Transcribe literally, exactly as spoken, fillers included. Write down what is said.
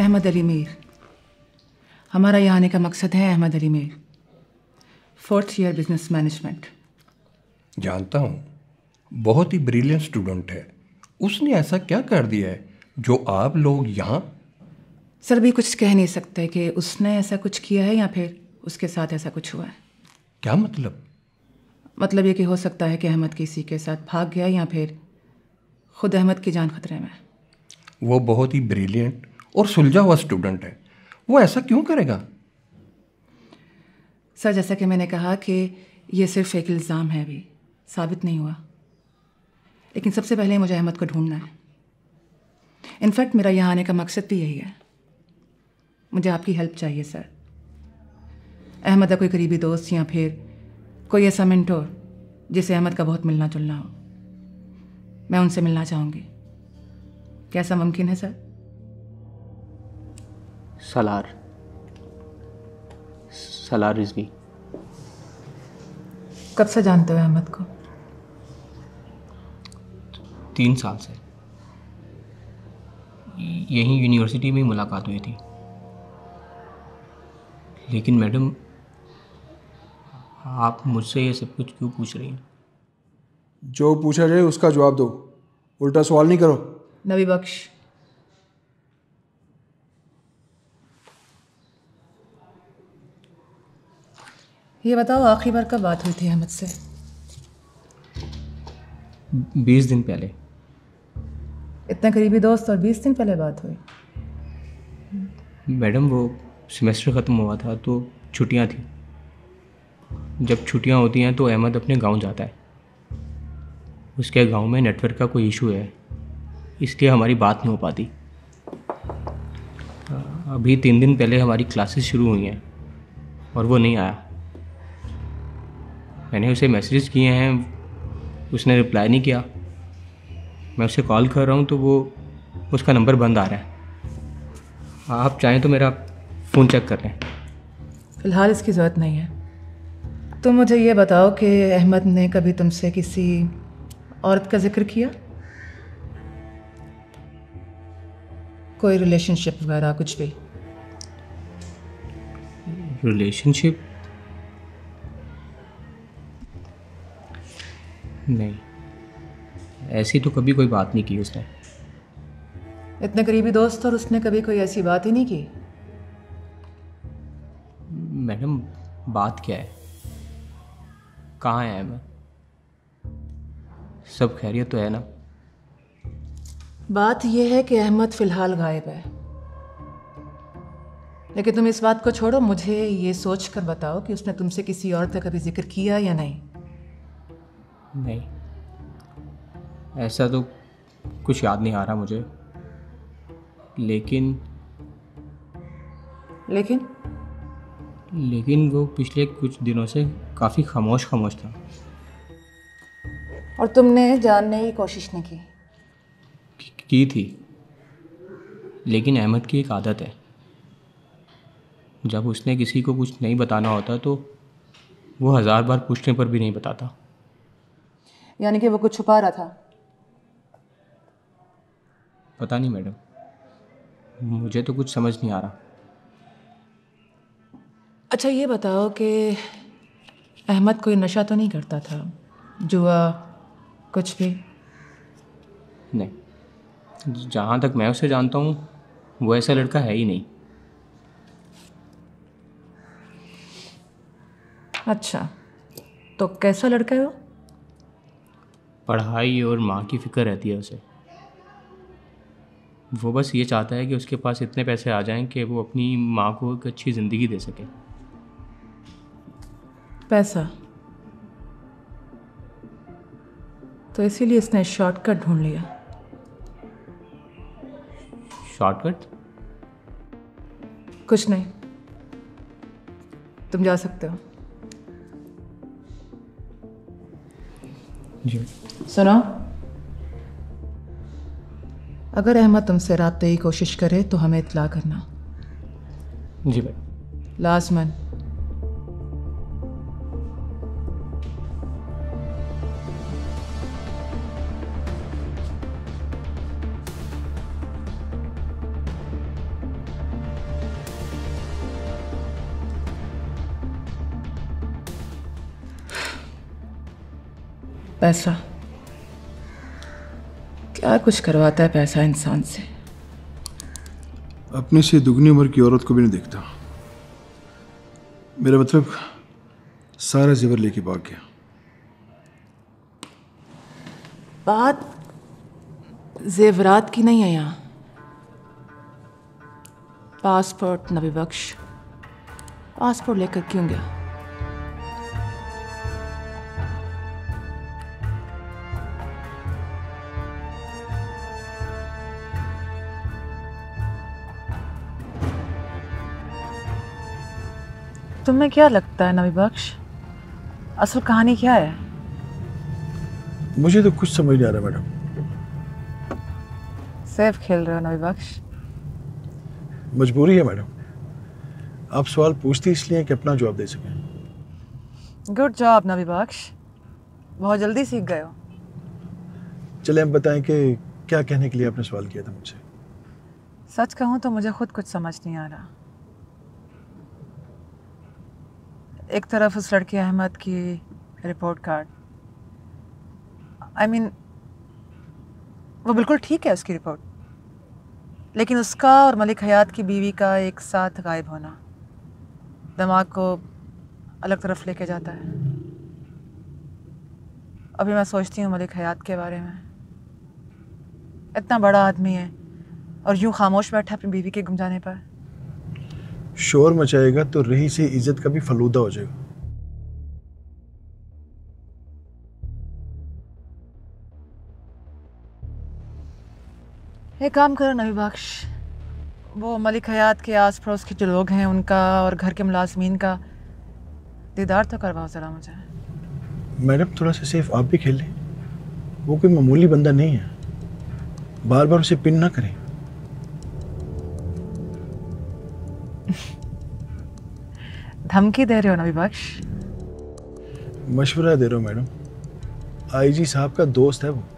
अहमद अली मीर। हमारा यहाँ आने का मकसद है Ahmad Ali Mir, fourth year business management. जानता हूँ, बहुत ही ब्रिलियंट स्टूडेंट है। उसने ऐसा क्या कर दिया है जो आप लोग यहाँ? सर भी कुछ कह नहीं सकते कि उसने ऐसा कुछ किया है या फिर उसके साथ ऐसा कुछ हुआ है। क्या मतलब? मतलब ये कि हो सकता है कि अहमद किसी के साथ भाग गया या फिर खुद अहमद की जान खतरे में। वो बहुत ही ब्रिलियंट और सुलझा हुआ स्टूडेंट है, वो ऐसा क्यों करेगा? सर जैसा कि मैंने कहा कि ये सिर्फ एक इल्ज़ाम है, अभी साबित नहीं हुआ। लेकिन सबसे पहले मुझे अहमद को ढूंढना है। इनफैक्ट मेरा यहाँ आने का मकसद भी यही है। मुझे आपकी हेल्प चाहिए सर। अहमद का कोई करीबी दोस्त या फिर कोई ऐसा मेंटोर जिसे अहमद का बहुत मिलना जुलना हो, मैं उनसे मिलना चाहूँगी। क्या ऐसा मुमकिन है सर? सलार सलार रिजवी। कब से जानते हो अहमद को? तीन साल से। यहीं यूनिवर्सिटी में मुलाकात हुई थी। लेकिन मैडम, आप मुझसे ये सब कुछ क्यों पूछ रही हैं? जो पूछा जाए उसका जवाब दो, उल्टा सवाल नहीं करो। नबी बख्श, ये बताओ आखिरी बार कब बात हुई थी अहमद से? बीस दिन पहले। इतने करीबी दोस्त और बीस दिन पहले बात हुई? मैडम, वो सेमेस्टर ख़त्म हुआ था तो छुट्टियां थी। जब छुट्टियां होती हैं तो अहमद अपने गांव जाता है। उसके गांव में नेटवर्क का कोई इशू है, इसलिए हमारी बात नहीं हो पाती। अभी तीन दिन पहले हमारी क्लासेस शुरू हुई हैं और वो नहीं आया। मैंने उसे मैसेजेस किए हैं, उसने रिप्लाई नहीं किया। मैं उसे कॉल कर रहा हूँ तो वो उसका नंबर बंद आ रहा है। आप चाहें तो मेरा फ़ोन चेक कर लें। फ़िलहाल इसकी ज़रूरत नहीं है। तुम मुझे ये बताओ कि अहमद ने कभी तुमसे किसी औरत का जिक्र किया? कोई रिलेशनशिप वगैरह कुछ भी? रिलेशनशिप? नहीं, ऐसी तो कभी कोई बात नहीं की उसने। इतने करीबी दोस्त और उसने कभी कोई ऐसी बात ही नहीं की? मैडम, बात क्या है? कहाँ है मैं? सब खैरियत तो है ना? बात यह है कि अहमद फ़िलहाल गायब है। लेकिन तुम इस बात को छोड़ो, मुझे ये सोच कर बताओ कि उसने तुमसे किसी औरत का कभी जिक्र किया या नहीं? नहीं, ऐसा तो कुछ याद नहीं आ रहा मुझे। लेकिन लेकिन लेकिन वो पिछले कुछ दिनों से काफ़ी खामोश खामोश था। और तुमने जानने की कोशिश नहीं की? की थी, लेकिन अहमद की एक आदत है, जब उसने किसी को कुछ नहीं बताना होता तो वो हज़ार बार पूछने पर भी नहीं बताता। यानी कि वो कुछ छुपा रहा था? पता नहीं मैडम, मुझे तो कुछ समझ नहीं आ रहा। अच्छा ये बताओ कि अहमद कोई नशा तो नहीं करता था? जुआ कुछ भी? नहीं, जहाँ तक मैं उसे जानता हूँ वो ऐसा लड़का है ही नहीं। अच्छा, तो कैसा लड़का है वो? पढ़ाई और माँ की फ़िक्र रहती है उसे। वो बस ये चाहता है कि उसके पास इतने पैसे आ जाएं कि वो अपनी माँ को एक अच्छी ज़िंदगी दे सके। पैसा? तो इसीलिए इसने शॉर्टकट ढूंढ लिया। शॉर्टकट? कुछ नहीं, तुम जा सकते हो। जी। सुनो, अगर अहमद तुमसे राब्ते की कोशिश करे तो हमें इत्तला करना। जी भाई। लाजमन। पैसा क्या कुछ करवाता है पैसा इंसान से। अपने से दुगनी उम्र की औरत को भी नहीं देखता। मेरा मतलब सारा जेवर लेके भाग गया। बात जेवरात की नहीं है यहाँ। पासपोर्ट नबी बख्श, पासपोर्ट लेकर क्यों गया? तुम्हें क्या लगता है नबी बख्श, असल कहानी क्या है? मुझे तो कुछ समझ नहीं आ रहा मैडम। सेफ खेल रहे हो नबी बख्श। मजबूरी है मैडम। आप सवाल पूछती इसलिए कि अपना जवाब दे सकें। गुड जॉब नबी बख्श, बहुत जल्दी सीख गए हो। चले हम बताएं कि क्या कहने के लिए आपने सवाल किया था मुझसे। सच कहूँ तो मुझे खुद कुछ समझ नहीं आ रहा। एक तरफ उस लड़के अहमद की report card, I I mean mean, वो बिल्कुल ठीक है उसकी रिपोर्ट, लेकिन उसका और मलिक हयात की बीवी का एक साथ गायब होना दिमाग को अलग तरफ लेके जाता है। अभी मैं सोचती हूँ मलिक हयात के बारे में। इतना बड़ा आदमी है और यूं खामोश बैठा अपनी बीवी के गुम जाने पर। शोर मचाएगा तो रही से इज्जत का भी फलूदा हो जाएगा। एक काम करो नबी बख्श, वो मलिक हयात के आस पड़ोस के जो लोग हैं उनका और घर के मुलाजमीन का दीदार तो करवाओ ज़रा मुझे। मैडम थोड़ा सा सेफ आप भी खेल लें। वो कोई मामूली बंदा नहीं है, बार बार उसे पिन ना करें। धमकी दे रहे हो नबी बख्श? मशवरा दे रहा हूँ मैडम। आईजी साहब का दोस्त है वो।